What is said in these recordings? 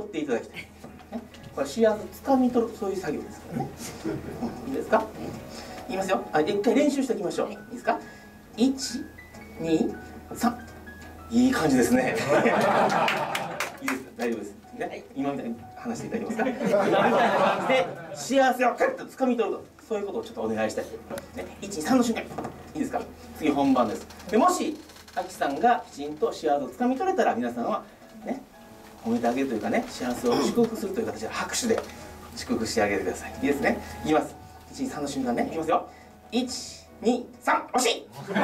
っていただきたい。これ幸せをつかみ取る、そういう作業ですからね。いいですか？いきますよ。一回練習しておきましょう。いいですか？1、2、3。いい感じですね。いいです。大丈夫です。ね、今みたいに話していただけますか？今みたいな感じで幸せをカッとつかみ取ると、そういうことをちょっとお願いしたい。ね、1、2、3の瞬間。いいですか？次本番です。でもしあきさんがきちんと幸せをつかみ取れたら、皆さんはね、褒めてあげるというかね、幸せを祝福するという形で拍手で祝福してあげてください。いいですね。いきます。1、2、3の瞬間ね。いきますよ。1、2、3、惜しい。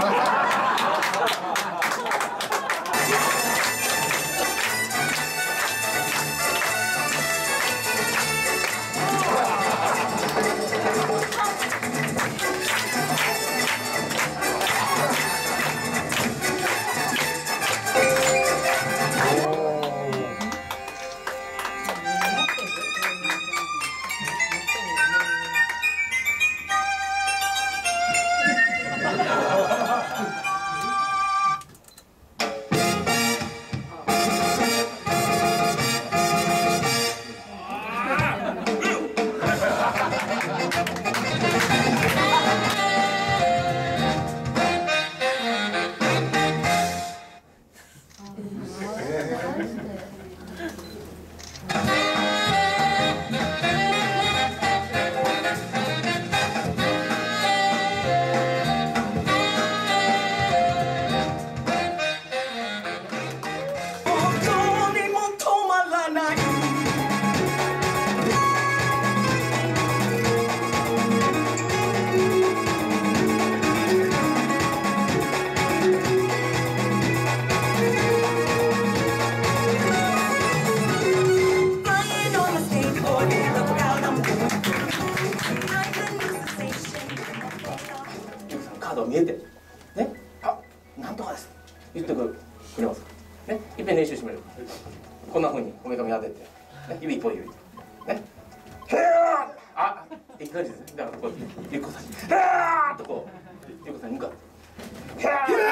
カード見えてね、あ、なんとかです言ってくれますかね、いっぺん練習してみる。こんなふうにこめかみ当てて、ね、指一本指ね、へー、あ、いい感じですね。だからこうゆっこさんにへーっとこうゆっこさんに向かってへ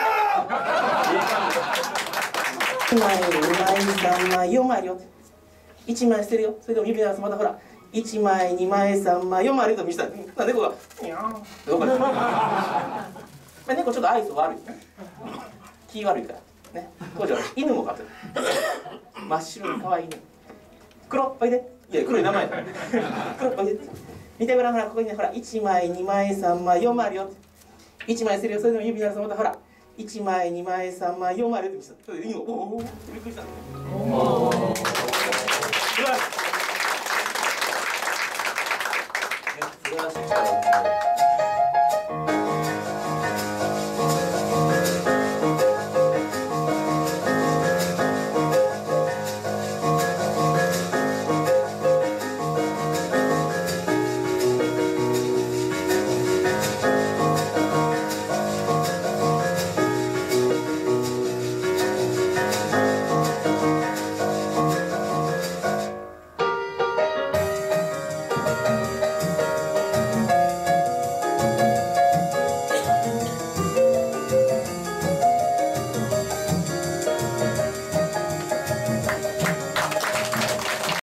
ー、1枚2枚3枚4枚あるよ、1枚捨てるよ。それでも指鳴らす。またほら1枚2枚3枚4枚あると見せたら猫がニャーンどこかで猫ちょっと愛想悪いね、気悪いからね。当時は犬も飼ってる真っ白に可愛いね。黒おいで、いや黒い名前黒おいで見てごらん、ほらここにね、ほら1枚2枚3枚4枚あるよ、1枚捨てるよ。それでも指鳴らす。またほら1枚2枚3枚4枚あると見せた。それで犬もおおびっくりした。おお、素晴らしい。